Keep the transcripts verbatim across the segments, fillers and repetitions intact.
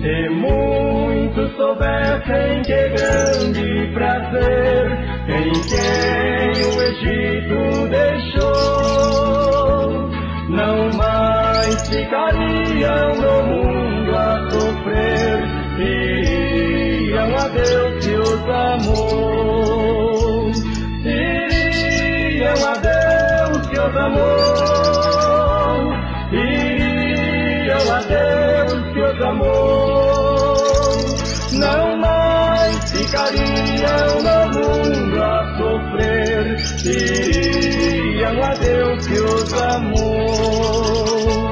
Se muitos soubessem que grande prazer em quem o Egito deixou, não mais ficariam no mundo a sofrer, iriam a Deus que os amou, iriam a Deus que os amou, iriam a Deus que os amou. Não mais ficariam no mundo a sofrer, iriam a Deus que os amou.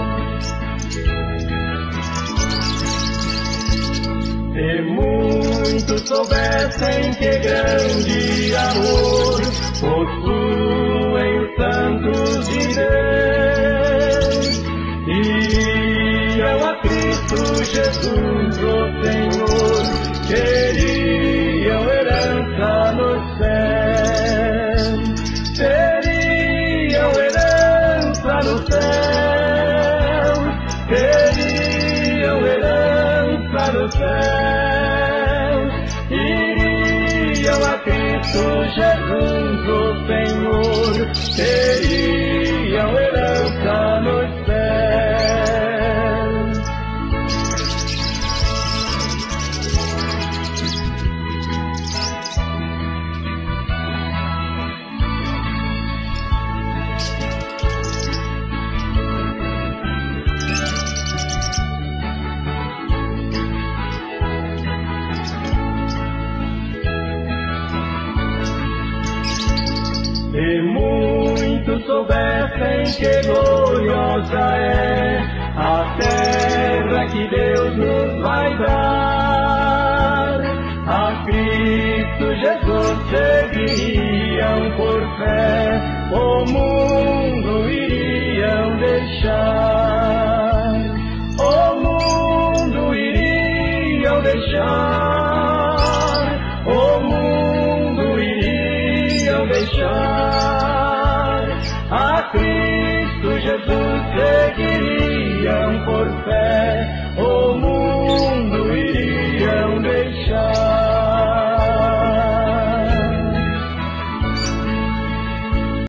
Se muitos soubessem que grande amor possuem os santos de Deus, iriam a Cristo Jesus, o Senhor, queriam herança no céu, teriam herança no céu, teriam herança no céu, iriam a Cristo Jesus, o Senhor, teriam herança no céu. Se muitos soubessem que gloriosa é a terra que Deus nos vai dar, a Cristo Jesus seguiriam por fé, o mundo iriam deixar, o mundo iriam deixar, o mundo iriam deixar. A Cristo Jesus seguiriam por fé,